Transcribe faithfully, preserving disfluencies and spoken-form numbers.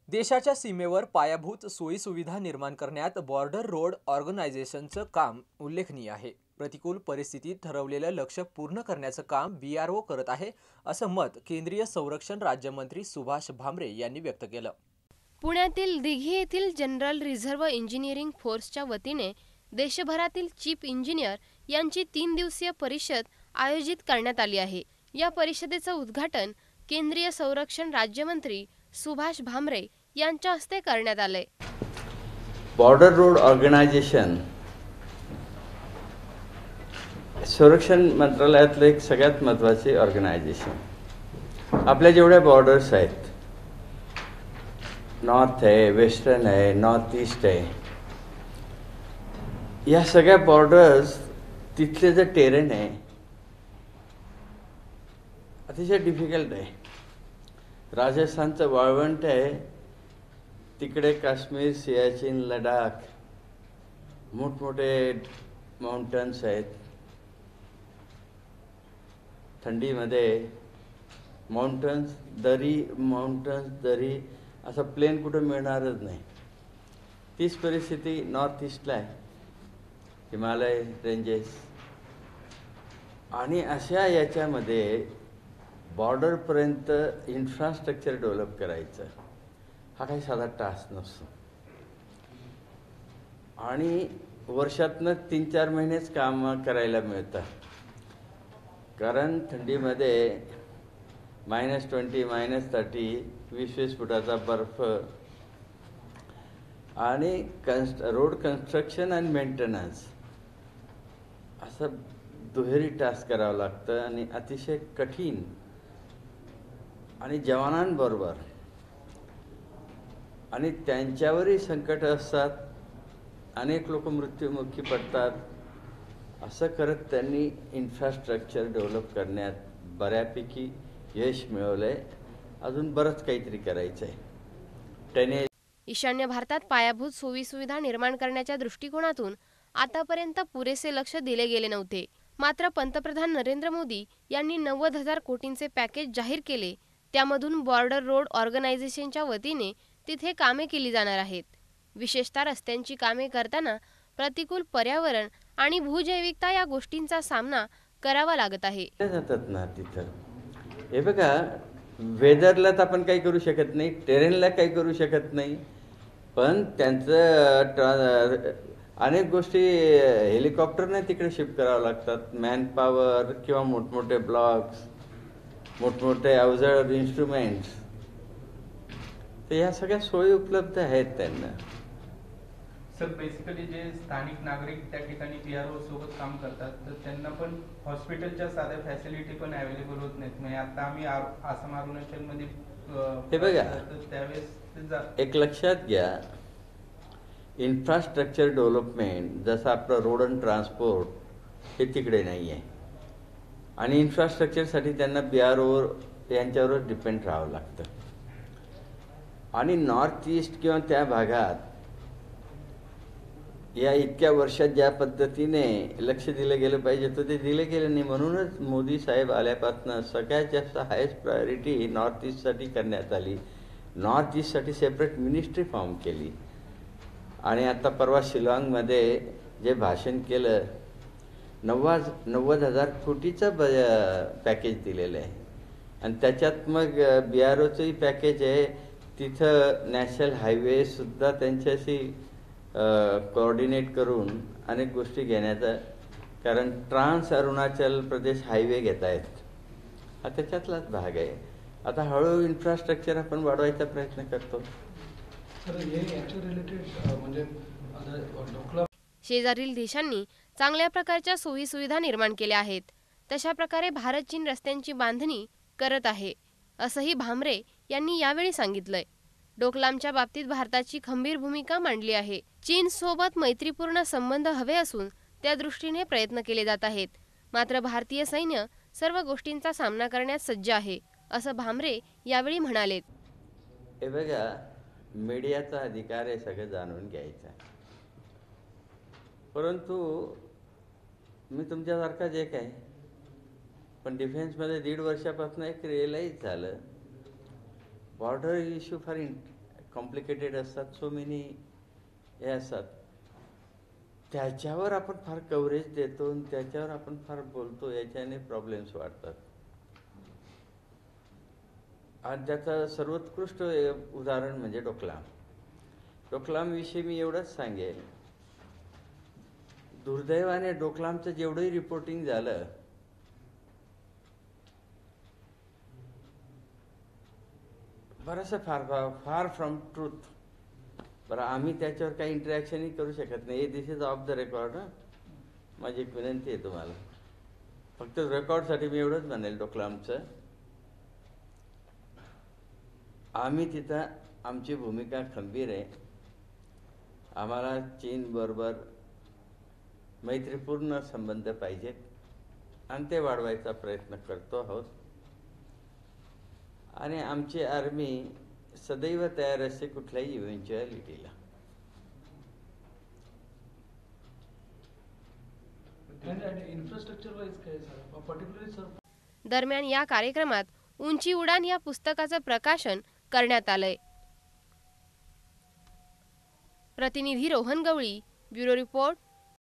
देशाच्या सीमेवर पायाभूत सोयीसुविधा निर्माण करण्यात बॉर्डर रोड ऑर्गनायझेशनचं काम उल्लेखनीय आहे। प्रतिकूल परिस्थितीत ठरवलेलं लक्ष्य पूर्ण करण्याचं काम बी आर ओ करत आहे, असं मत केंद्रीय संरक्षण राज्यमंत्री सुभाष भामरे यांनी व्यक्त केलं। पुण्यातील दिघी येथील जनरल रिझर्व्ह इंजिनिअरिंग फोर्सच्या वतीने देशभरातील चीफ इंजिनियर यांची तीन दिवसीय परिषद आयोजित करण्यात आली आहे। या परिषदेचं उद्घाटन केंद्रीय संरक्षण राज्यमंत्री सुभाष भामरे यांच्या हस्ते करण्यात आले। बॉर्डर रोड ऑर्गनायझेशन संरक्षण मंत्रालयातलं एक सगळ्यात महत्त्वाचे ऑर्गनायझेशन। आपल्या जेवढ्या बॉर्डर्स आहेत, नॉर्थ आहे, वेस्टर्न आहे, नॉर्थ ईस्ट आहे, या सगळ्या बॉर्डर्स तिथले जे टेरेन आहे अतिशय डिफिकल्ट आहे। राजस्थानचं वाळवंट आहे, तिकडे काश्मीर, सियाचीन, लडाख, मोठमोठे माउंटन्स आहेत। थंडीमध्ये माउंटन्स, दरी, माउंटन्स, दरी, असं प्लेन कुठं मिळणारच नाही। तीच परिस्थिती नॉर्थ ईस्टला आहे, हिमालय रेंजेस। आणि अशा याच्यामध्ये बॉर्डरपर्यंत इन्फ्रास्ट्रक्चर डेव्हलप करायचं हा काही साधा टास्क नसतो। आणि वर्षातनं तीन चार महिनेच काम करायला मिळतं, कारण थंडीमध्ये मायनस ट्वेंटी मायनस थर्टी वीस वीस फुटाचा बर्फ आणि कन्स्ट रोड कन्स्ट्रक्शन आणि मेंटेनन्स असं दुहेरी टास्क करावं लागतं आणि अतिशय कठीण। आणि जवानांबरोबर आणि त्यांच्यावरही संकट असतात, अनेक लोक मृत्युमुखी पडतात। असं करत त्यांनी इन्फ्रास्ट्रक्चर डेव्हलप करण्यात बऱ्यापैकी यश मिळवलंय। अजून बरंच काहीतरी करायचं आहे। त्याने ईशान्य भारतात पायाभूत सोयीसुविधा निर्माण करण्याच्या दृष्टिकोनातून आतापर्यंत पुरेसे लक्ष दिले गेले नव्हते। मात्र पंतप्रधान नरेंद्र मोदी यांनी नव्वद हजार कोटींचे पॅकेज जाहीर केले, त्यामधून बॉर्डर रोड ऑर्गनायझेशनच्या वतीने तिथे कामे केली जाणार आहेत। विशेषतः रस्त्यांची कामे करताना प्रतिकूल पर्यावरण आणि भूजैविकता या गोष्टींचा सामना करावा लागत आहे। जातात ना तिथं, हे बघा, वेदरला तर आपण काही करू शकत नाही, टेरेनला काही करू शकत नाही, पण त्यांचं ट्रा अनेक गोष्टी हेलिकॉप्टरने तिकडे शिफ्ट करावं लागतात। मॅन पॉवर किंवा मोठमोठे ब्लॉक्स, मोठमोठे अवजड इन्स्ट्रुमेंट्स, तर ह्या सगळ्या सोयी उपलब्ध आहेत त्यांना। सर, बेसिकली जे स्थानिक नागरिक त्या ठिकाणी पी आर ओ सोबत काम करतात, तर त्यांना पण हॉस्पिटलच्या साध्या फॅसिलिटी पण अवेलेबल होत नाहीत। म्हणजे आता आम्ही आसाम अरुणाचलमध्ये हे बघा, त्यावेळेस एक लक्षात घ्या, इन्फ्रास्ट्रक्चर डेव्हलपमेंट जसं आपलं रोड अँड ट्रान्सपोर्ट हे तिकडे नाही आहे, आणि इन्फ्रास्ट्रक्चरसाठी त्यांना बी आर ओ यांच्यावरच डिपेंड राहावं लागतं। आणि नॉर्थ ईस्ट किंवा त्या भागात या इतक्या वर्षात ज्या पद्धतीने लक्ष दिलं गेलं पाहिजे तर ते दिलं गेलं नाही। म्हणूनच मोदी साहेब आल्यापासून सगळ्यात जास्त हायेस्ट प्रायोरिटी नॉर्थ ईस्टसाठी करण्यात आली। नॉर्थ ईस्टसाठी सेपरेट मिनिस्ट्री फॉर्म केली, आणि आता परवा शिलाँगमध्ये जे भाषण केलं, नव्वद नव्वद हजार कोटीचं ब पॅकेज दिलेलं आहे। आणि त्याच्यात मग बी आर ओचंही पॅकेज आहे, तिथं नॅशनल हायवेसुद्धा त्यांच्याशी कोऑर्डिनेट करून अनेक गोष्टी घेण्याचा, कारण ट्रान्स अरुणाचल प्रदेश हायवे घेत आहेत, हा त्याच्यातलाच भाग आहे। आता हळूहळू इन्फ्रास्ट्रक्चर आपण वाढवायचा प्रयत्न करतो। शेजारील देशांनी चांगल्या प्रकारच्या सोयीसुविधा निर्माण केल्या आहेत, तशा प्रकारे भारत चीन रस्त्यांची बांधणी करत आहे, असंही भामरे यांनी यावेळी सांगितलंय। डोकलामच्या बाबतीत भारताची खंबीर भूमिका मांडली आहे। चीन सोबत मैत्रीपूर्ण संबंध हवे असून त्या दृष्टीने प्रयत्न केले जात आहेत। मात्र भारतीय सैन्य सर्व गोष्टींचा सामना करण्यास सज्ज आहे, असं भामरे यावेळी म्हणाले। हे बघा, मीडियाचा अधिकार आहे सगळं जाणून घ्यायचा, परंतु मी तुमच्यासारखाच एक आहे, पण डिफेन्समध्ये दीड वर्षापासून एक रिअलाइज झालं, बॉर्डर इश्यू फार कॉम्प्लिकेटेड असतात, सो मेनी हे असतात, त्याच्यावर आपण फार कव्हरेज देतो आणि त्याच्यावर आपण फार बोलतो, याच्याने प्रॉब्लेम्स वाढतात. आणि त्याचं सर्वोत्कृष्ट उदाहरण म्हणजे डोकलाम. डोकलामविषयी मी एवढंच सांगेन, दुर्दैवाने डोकलामचं जेवढंही रिपोर्टिंग झालं बरंचसं फार फार फ्रॉम ट्रूथ. बरं, आम्ही त्याच्यावर काही इंटरॅक्शनही करू शकत नाही. This is off the record. हां, माझी एक विनंती आहे तुम्हाला, फक्त रेकॉर्डसाठी मी एवढंच म्हणेल, डोकलामचं आम्ही तिथं आमची भूमिका खंबीर आहे. आम्हाला चीनबरोबर मैत्रीपूर्ण संबंध पाहिजेत आणि ते वाढवायचा प्रयत्न करतो आहोत. आणि आमची आर्मी सदैव तयार असते कुठल्याही इव्हेंच्युअलिटीला. इन्फ्रास्ट्रक्चर वाईज काय सर, पर्टिक्युलरली सर? दरम्यान या कार्यक्रमात उंची उडान या पुस्तकाचं प्रकाशन करण्यात आलंय. प्रतिनिधी रोहन गवळी, ब्युरो रिपोर्ट,